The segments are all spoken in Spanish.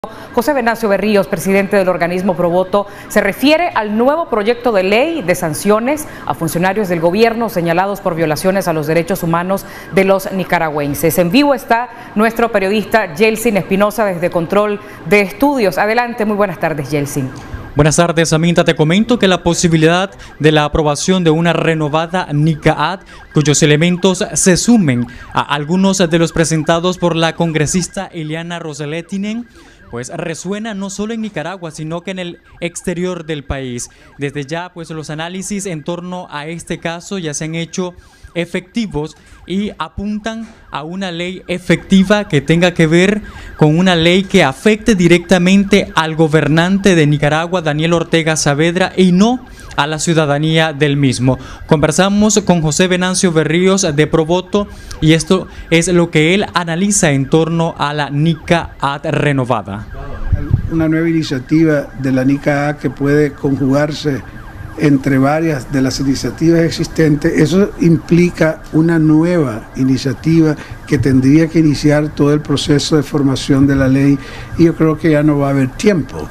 José Venancio Berríos, presidente del organismo Provoto, se refiere al nuevo proyecto de ley de sanciones a funcionarios del gobierno señalados por violaciones a los derechos humanos de los nicaragüenses. En vivo está nuestro periodista Yeltsin Espinosa desde Control de Estudios. Adelante, muy buenas tardes, Yeltsin. Buenas tardes, Aminta. Te comento que la posibilidad de la aprobación de una renovada NICAAT, cuyos elementos se sumen a algunos de los presentados por la congresista Eliana Ros-Lehtinen, pues resuena no solo en Nicaragua, sino que en el exterior del país. Desde ya, pues los análisis en torno a este caso ya se han hecho efectivos y apuntan a una ley efectiva que tenga que ver con una ley que afecte directamente al gobernante de Nicaragua, Daniel Ortega Saavedra, y no a la ciudadanía del mismo. Conversamos con José Venancio Berríos de Provoto y esto es lo que él analiza en torno a la NICAAT renovada. Una nueva iniciativa de la NICAAT que puede conjugarse entre varias de las iniciativas existentes. Eso implica una nueva iniciativa que tendría que iniciar todo el proceso de formación de la ley y yo creo que ya no va a haber tiempo.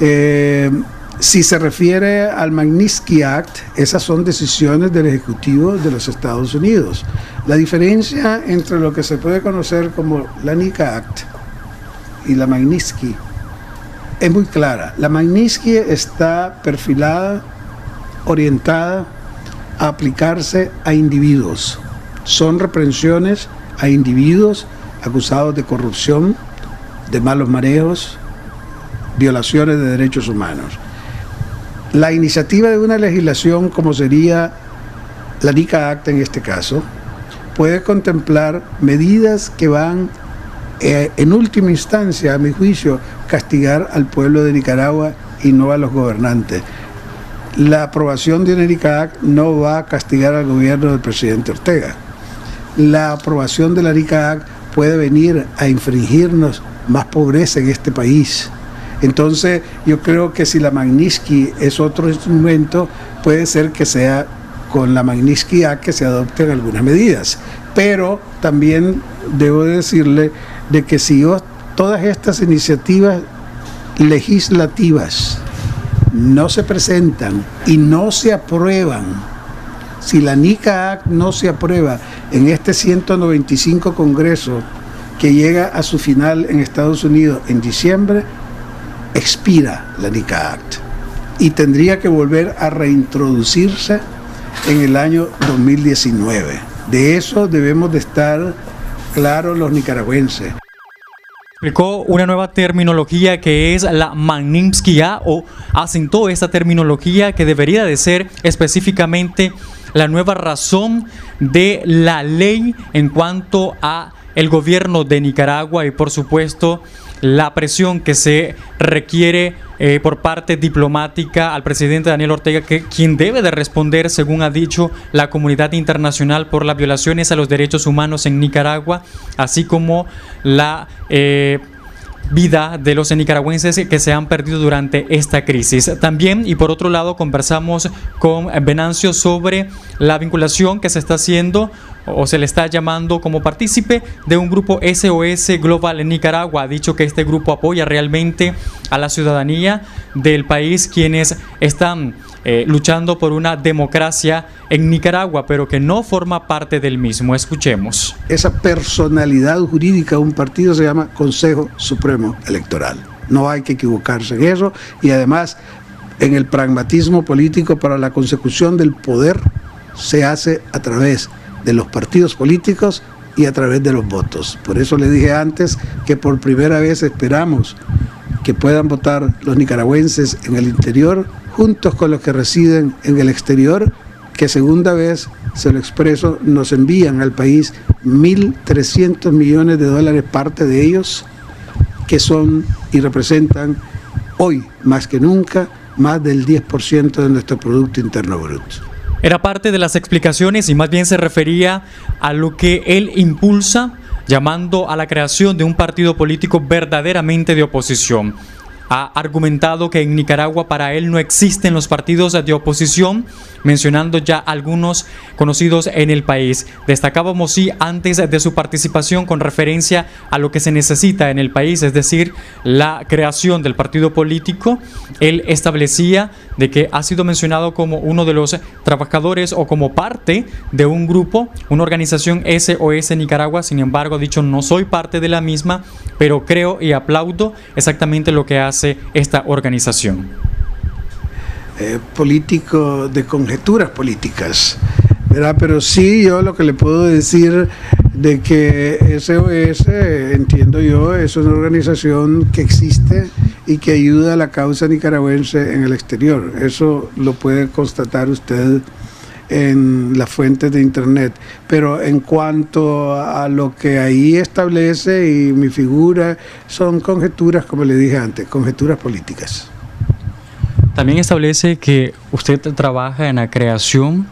Si se refiere al Magnitsky Act, esas son decisiones del Ejecutivo de los Estados Unidos. La diferencia entre lo que se puede conocer como la NICAAT y la Magnitsky es muy clara. La Magnitsky está perfilada, orientada a aplicarse a individuos. Son reprensiones a individuos acusados de corrupción, de malos manejos, violaciones de derechos humanos. La iniciativa de una legislación como sería la NICAAT en este caso, puede contemplar medidas que van en última instancia, a mi juicio, castigar al pueblo de Nicaragua y no a los gobernantes. La aprobación de una NICAAT no va a castigar al gobierno del presidente Ortega. La aprobación de la NICAAT puede venir a infringirnos más pobreza en este país. Entonces, yo creo que si la Magnitsky es otro instrumento, puede ser que sea con la Magnitsky Act que se adopten algunas medidas. Pero también debo decirle de que si todas estas iniciativas legislativas no se presentan y no se aprueban, si la NICAAT no se aprueba en este 195 Congreso que llega a su final en Estados Unidos en diciembre, expira la NICAAT y tendría que volver a reintroducirse en el año 2019. De eso debemos de estar claros los nicaragüenses. Explicó una nueva terminología que es la Magnitsky Act, o asentó esta terminología que debería de ser específicamente la nueva razón de la ley en cuanto a el gobierno de Nicaragua y por supuesto la presión que se requiere por parte diplomática al presidente Daniel Ortega, quien debe de responder, según ha dicho la comunidad internacional, por las violaciones a los derechos humanos en Nicaragua, así como la vida de los nicaragüenses que se han perdido durante esta crisis. También, y por otro lado, conversamos con Venancio sobre la vinculación que se está haciendo o se le está llamando como partícipe de un grupo SOS Global en Nicaragua. Ha dicho que este grupo apoya realmente a la ciudadanía del país, quienes están luchando por una democracia en Nicaragua, pero que no forma parte del mismo. Escuchemos. Esa personalidad jurídica de un partido se llama Consejo Supremo Electoral. No hay que equivocarse en eso y además en el pragmatismo político para la consecución del poder se hace a través de los partidos políticos y a través de los votos. Por eso le dije antes que por primera vez esperamos que puedan votar los nicaragüenses en el interior juntos con los que residen en el exterior, que segunda vez, se lo expreso, nos envían al país 1.300 millones de dólares, parte de ellos, que son y representan hoy más que nunca más del 10% de nuestro Producto Interno Bruto. Era parte de las explicaciones y más bien se refería a lo que él impulsa, llamando a la creación de un partido político verdaderamente de oposición. ha argumentado que en Nicaragua para él no existen los partidos de oposición, mencionando ya algunos conocidos en el país. Destacaba Mosí antes de su participación con referencia a lo que se necesita en el país, es decir, la creación del partido político. Él establecía de que ha sido mencionado como uno de los trabajadores o como parte de un grupo, una organización SOS Nicaragua. Sin embargo, ha dicho: no soy parte de la misma, pero creo y aplaudo exactamente lo que hace esta organización. Político de conjeturas políticas, ¿verdad? Pero sí, yo lo que le puedo decir de que SOS, entiendo yo, es una organización que existe y que ayuda a la causa nicaragüense en el exterior. Eso lo puede constatar usted en las fuentes de internet. Pero en cuanto a lo que ahí establece y mi figura, son conjeturas, como le dije antes, conjeturas políticas. También establece que usted trabaja en la creación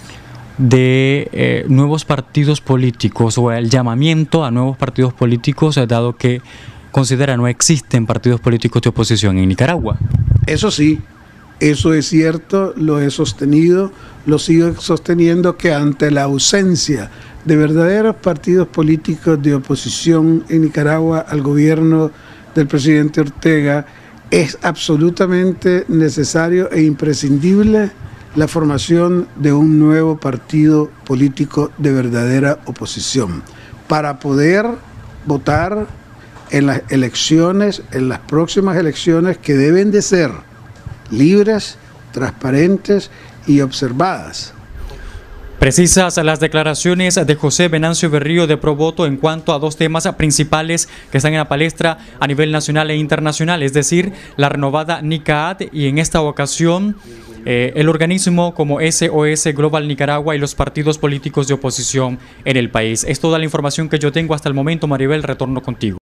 de nuevos partidos políticos o el llamamiento a nuevos partidos políticos, dado que considera no existen partidos políticos de oposición en Nicaragua. Eso sí, eso es cierto, lo he sostenido, lo sigo sosteniendo, que ante la ausencia de verdaderos partidos políticos de oposición en Nicaragua al gobierno del presidente Ortega, es absolutamente necesario e imprescindible la formación de un nuevo partido político de verdadera oposición para poder votar en las elecciones, en las próximas elecciones, que deben de ser libres, transparentes y observadas. Precisas las declaraciones de José Venancio Berrío de Provoto en cuanto a dos temas principales que están en la palestra a nivel nacional e internacional, es decir, la renovada NICAD y en esta ocasión el organismo como SOS Global Nicaragua y los partidos políticos de oposición en el país. Es toda la información que yo tengo hasta el momento. Maribel, retorno contigo.